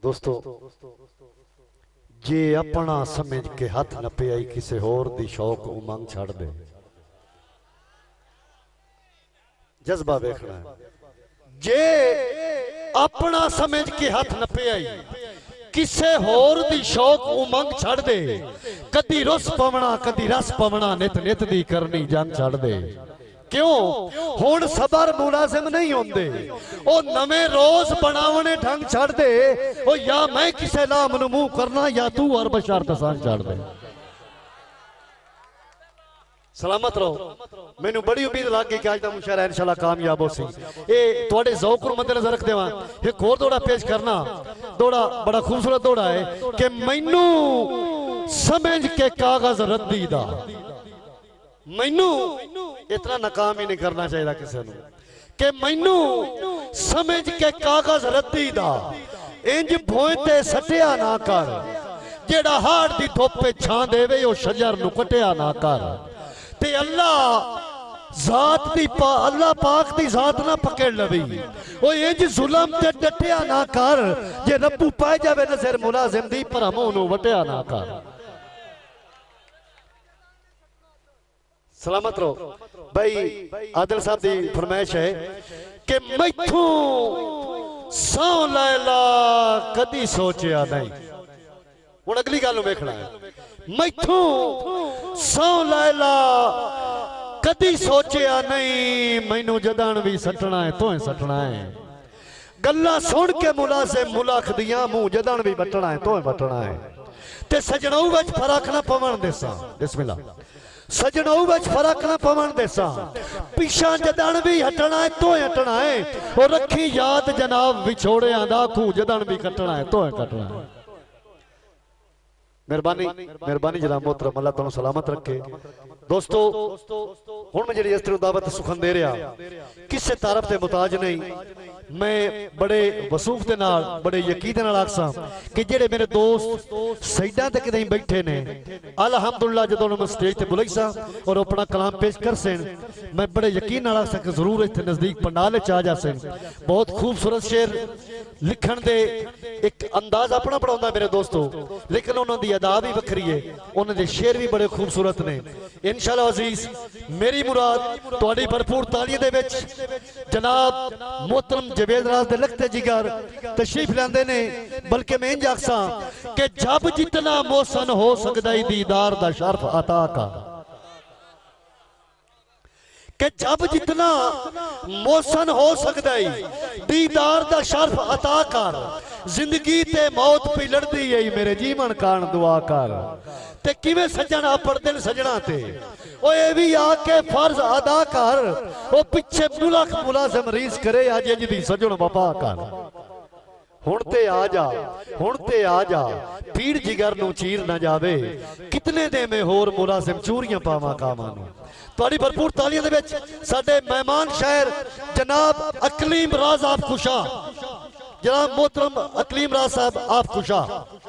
दोस्तों जे अपना समझ के हाथ न पे आई किसी होर दी शौक उमंग छड़ दे। जज्बा देखना है। जे अपना समझ के हाथ न पे आई किसे होर दी शौक उमंग छड़ दे। कदी रुस पवना कदी रस पवना नित नित दी करनी जंग छड़ दे। क्यों हुण सबर मुलाजिम नहीं होंदे ओ नवे रोज बनावने ढंग छड़ दे। ओ या मैं किसे नाम नू मुंह करना या तू और बशर दसान छड़ दे। सलामत रहो। मैनू बड़ी उम्मीद लग गई कि आज का मुशायरा इंशाल्लाह कामयाब हो सी। ये थोड़े ज़ौक़ नूं मद्देनज़र रखते हुए एक होर दौड़ा पेश करना। दौड़ा बड़ा खूबसूरत दौड़ा है कि मैनू समझ के कागज रद्दी दा। मैनू इतना नाकाम ही नहीं करना चाहिए किसी नूं कि मैनू समझ के कागज रद्दी दा। इंज भोए ते सटिया ना कर जेड़ा हाड़ दी धुप्प छां देवे ओ शजर नूं कटिया ना कर। ते अल्लाह जात दी अल्लाह पाक दी जात ना पकड़ लवी ओ इंज जुल्म ते डटिया ना कर जे रब्बू पाए जावे नजर मुलाजिम दी पर हमों नूं वटिया ना कर। सलामत रहो भाई। आदिल साहब की फरमाइश है कि मैथों सौ लैला कदी सोचिया नहीं। हुण अगली गल वेखना है। मैथों सौ लैला कदी सोचिया नहीं मैनू जदन भी सटना है तो सटना है। गल्लां सुन के मुलाजिम मुलाख दियां मुंह जदन भी बटना है तो बटना है। ते सजनऊ विच फर्क ना पवन देसा। बिस्मिल्लाह। सजनऊ विच फर्क ना पवन देसा। पिछा जदन भी हटना है तो हटना है। और रखी याद जनाब विछोड़ियां दा खूह जदन भी कटना है तो कटना है। मेहरबानी मेहरबानी जनाब मोहतरम अल्लाह तुहानू सलामत रखे। दोस्तों हुण मैं जी इस तरह दावत सुखन दे रहा किसी तारफ के मुताज नहीं। मैं बड़े वसूख के नाल बड़े यकीन नाल आखसां कि जेड़े मेरे दोस्त साइडां ते किते बैठे ने अल्हम्दुलिल्लाह जदों मैं स्टेज ते बुलाई सा और अपना कलाम पेश कर सेन मैं बड़े यकीन नाल आखसां कि जरूर इत्थे नजदीक पंडाल च आ जासेन। बहुत खूबसूरत शेर लिखण दे एक अंदाज अपना पढ़ाउंदा मेरे दोस्तों लेकिन उन्हां दी अदा भी वखरी है। उन्हां दे शेर भी बड़े खूबसूरत ने। इंशाअल्लाह अजीज मेरी मुराद तुहाडी भरपूर तालियां दे विच जनाब मोहतरम जवेद राज दे लखते जिगर तशरीफ लांदे ने। बल्कि मैं इंज आखसां कि जब जितना मोहसन हो सकदा है दीदार दा शर्फ अता का। कि जब जितना मोहसन हो सकदा है दीदार दा शर्फ अता कर। जिंदगी ते मौत पी लड़दी है मेरे जीवन कान दुआ कर। ते किवें सजन अपड़दे सजना ते ओ ये भी आके फर्ज अदा कर। ओ पिछे मुलाख मुलाजिम रीस करे अज इंज दी सजन वफा कर। हुण ते आ जा हुण ते आ जा पीड़ जिगर नू चीर ना जावे। कितने दे में होर मुलाजिम चूरियां पावा कावां नू। तुहाडी भरपूर तालियां दे विच साडे मेहमान शायर जनाब अकलीम राज आप खुशा जनाब मोहतरम अकलीम राज साहब आप खुशा।